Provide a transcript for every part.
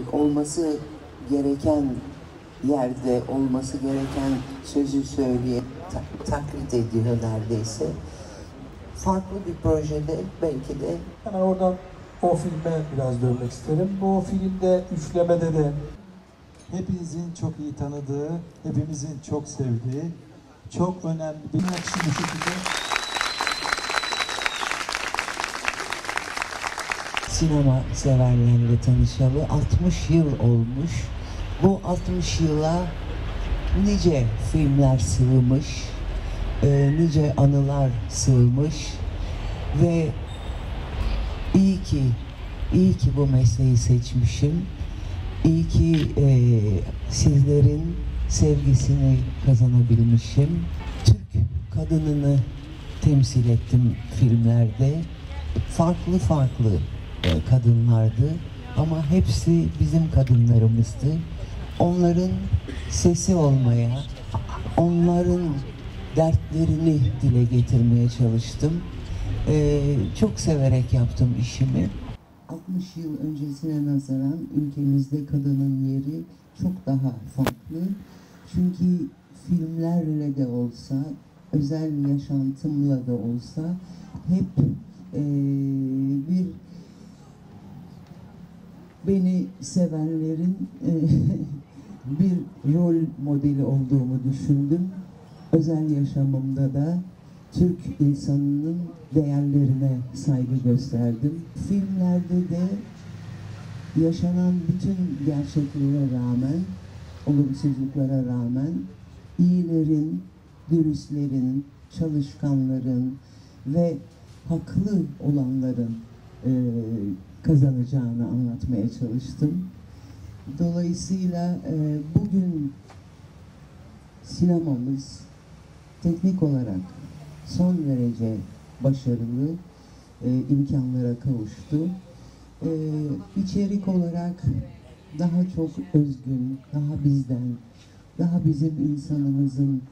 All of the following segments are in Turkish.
olması gereken yerde, olması gereken sözü söyleye taklit ediyor neredeyse. Farklı bir projede belki de. Yani oradan o filme biraz dönmek isterim. Bu filmde Üfleme'de de hepinizin çok iyi tanıdığı, hepimizin çok sevdiği, çok önemli bir akışın bir şekilde Sinema severlerle tanışalı 60 yıl olmuş. Bu 60 yıla nice filmler sığmış, nice anılar sığmış ve iyi ki bu mesleği seçmişim. İyi ki sizlerin sevgisini kazanabilmişim. Türk kadınını temsil ettim filmlerde. Farklı kadınlardı ama hepsi bizim kadınlarımızdı. Onların sesi olmaya, onların dertlerini dile getirmeye çalıştım. Çok severek yaptım işimi. 60 yıl öncesine nazaran ülkemizde kadının yeri çok daha farklı. Çünkü filmlerle de olsa, özel yaşantımla da olsa hep bir beni sevenlerin bir rol modeli olduğumu düşündüm. Özel yaşamımda da Türk insanının değerlerine saygı gösterdim. Filmlerde de yaşanan bütün gerçeklere rağmen, olumsuzluklara rağmen iyilerin, dürüstlerin, çalışkanların ve haklı olanların kazanacağını anlatmaya çalıştım. Dolayısıyla bugün sinemamız teknik olarak son derece başarılı imkanlara kavuştu. İçerik olarak daha çok özgün, daha bizden, daha bizim insanımızın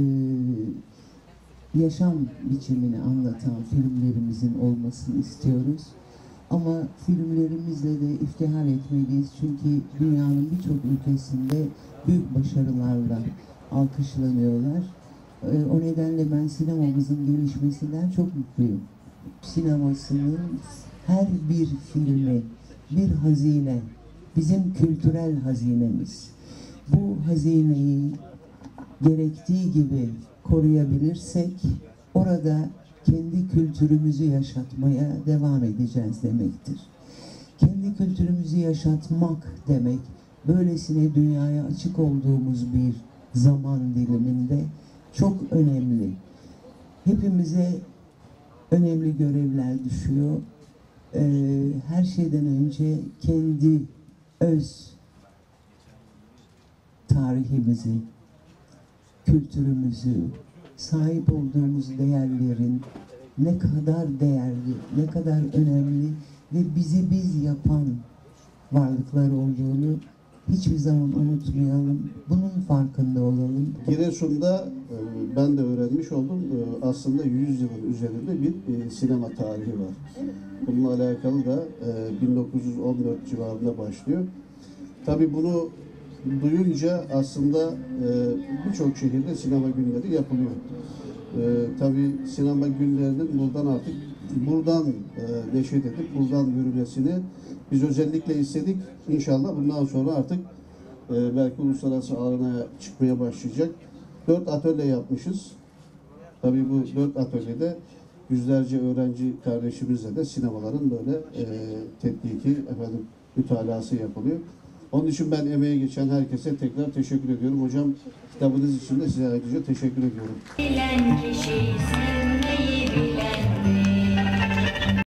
yaşam biçimini anlatan filmlerimizin olmasını istiyoruz. Ama filmlerimizle de iftihar etmeliyiz çünkü dünyanın birçok ülkesinde büyük başarılarla alkışlanıyorlar. O nedenle ben sinemamızın gelişmesinden çok mutluyum. Sinemasının her bir filmi bir hazine, bizim kültürel hazinemiz. Bu hazineyi gerektiği gibi koruyabilirsek orada kendi kültürümüzü yaşatmaya devam edeceğiz demektir. Kendi kültürümüzü yaşatmak demek, böylesine dünyaya açık olduğumuz bir zaman diliminde çok önemli. Hepimize önemli görevler düşüyor. Her şeyden önce kendi öz tarihimizi, kültürümüzü, sahip olduğumuz değerlerin ne kadar değerli, ne kadar önemli ve bizi biz yapan varlıklar olduğunu hiçbir zaman unutmayalım. Bunun farkında olalım. Giresun'da ben de öğrenmiş oldum. Aslında 100 yılın üzerinde bir sinema tarihi var. Bununla alakalı da 1914 civarında başlıyor. Tabii bunu duyunca aslında birçok şehirde sinema günleri yapılıyor. Tabii sinema günlerinin buradan neşet edip buradan yürümesini biz özellikle istedik. İnşallah bundan sonra artık belki uluslararası arenaya çıkmaya başlayacak. 4 atölye yapmışız. Tabii bu 4 atölyede yüzlerce öğrenci kardeşimizle de sinemaların böyle tetkiki, mütalası yapılıyor. Onun için ben emeğe geçen herkese tekrar teşekkür ediyorum. Hocam kitabınız için de size ayrıca teşekkür ediyorum.